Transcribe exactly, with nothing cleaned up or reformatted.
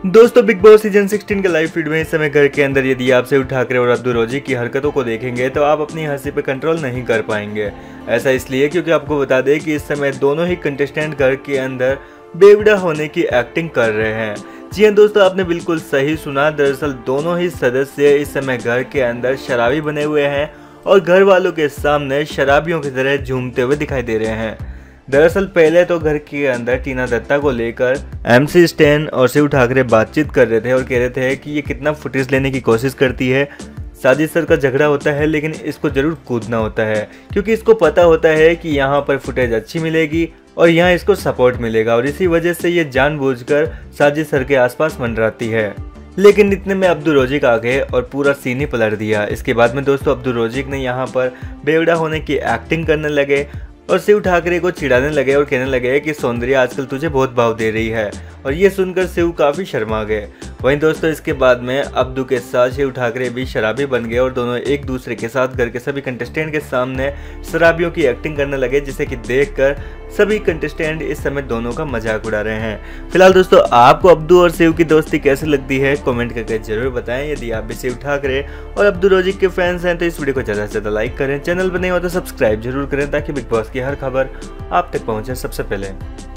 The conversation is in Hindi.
दोस्तों बिग बॉस सीजन सोलह के लाइव फीड में इस समय घर के अंदर यदि आप शिव ठाकरे और अब्दू रोजी की हरकतों को देखेंगे तो आप अपनी हंसी पे कंट्रोल नहीं कर पाएंगे। ऐसा इसलिए क्योंकि आपको बता दें कि इस समय दोनों ही कंटेस्टेंट घर के अंदर बेवड़ा होने की एक्टिंग कर रहे हैं। जी हाँ दोस्तों, आपने बिल्कुल सही सुना। दरअसल दोनों ही सदस्य इस समय घर के अंदर शराबी बने हुए हैं और घर वालों के सामने शराबियों की तरह झूमते हुए दिखाई दे रहे हैं। दरअसल पहले तो घर के अंदर टीना दत्ता को लेकर एमसी स्टैन और शिव ठाकरे बातचीत कर रहे थे और कह रहे थे कि ये कितना फुटेज लेने की कोशिश करती है। साजिद सर का झगड़ा होता है लेकिन इसको जरूर कूदना होता है क्योंकि इसको पता होता है कि यहाँ पर फुटेज अच्छी मिलेगी और यहाँ इसको सपोर्ट मिलेगा और इसी वजह से ये जानबूझकर साजिद सर के आसपास मंडराती है। लेकिन इतने में अब्दू रोजिक आ गए और पूरा सीन ही पलट दिया। इसके बाद में दोस्तों अब्दू रोजिक ने यहाँ पर बेवड़ा होने की एक्टिंग करने लगे और शिव ठाकरे को चिढ़ाने लगे और कहने लगे कि सौंदर्य आजकल तुझे बहुत भाव दे रही है, और ये सुनकर शिव काफ़ी शर्मा गए। वहीं दोस्तों इसके बाद में अब्दू के साथ शिव ठाकरे भी शराबी बन गए और दोनों एक दूसरे के साथ घर के सभी कंटेस्टेंट के सामने शराबियों की एक्टिंग करने लगे, जिसे कि देखकर सभी कंटेस्टेंट इस समय दोनों का मजाक उड़ा रहे हैं। फिलहाल दोस्तों आपको अब्दू और शिव की दोस्ती कैसी लगती है कमेंट करके जरूर बताएं। यदि आप भी शिव ठाकरे और अब्दू रोजिक के फैंस हैं तो इस वीडियो को ज़्यादा से ज़्यादा लाइक करें, चैनल पर नहीं हो तो सब्सक्राइब जरूर करें ताकि बिग बॉस की हर खबर आप तक पहुंचे सबसे पहले।